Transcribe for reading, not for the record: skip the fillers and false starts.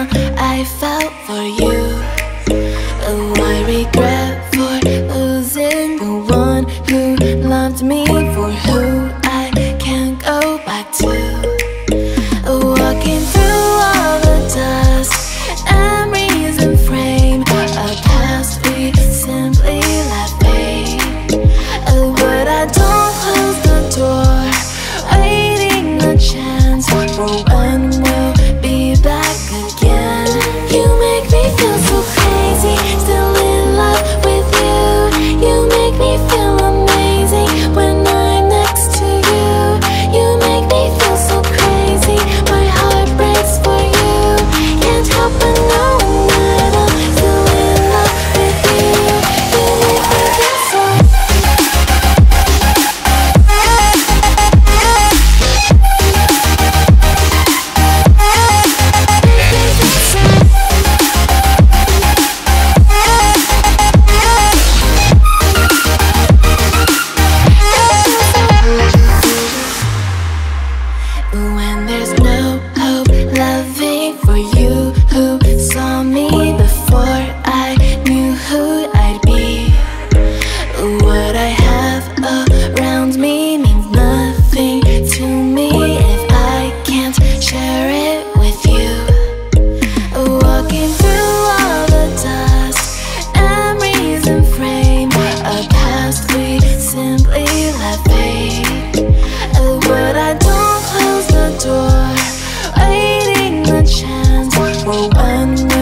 I felt for you. Oh, I regret for losing the one who loved me, for who I can't go back to. Walking through all the dust, memories and frame, a past we simply let fade. Oh, but I don't close the door, waiting a chance for when we'll be back again. You make me feel so crazy, still in love with you. You make me feel amazing when I'm next to you. You make me feel so crazy, my heart breaks for you. Can't help but know that I'm still in love with you. You make me feel so. When there's no hope loving for you, who saw me before I knew who I'd be. What I have around me means nothing to me if I can't share it with you. Walking through all the dust, memories and frame, a past we simply let fade. But I don't close the door, waiting a chance for when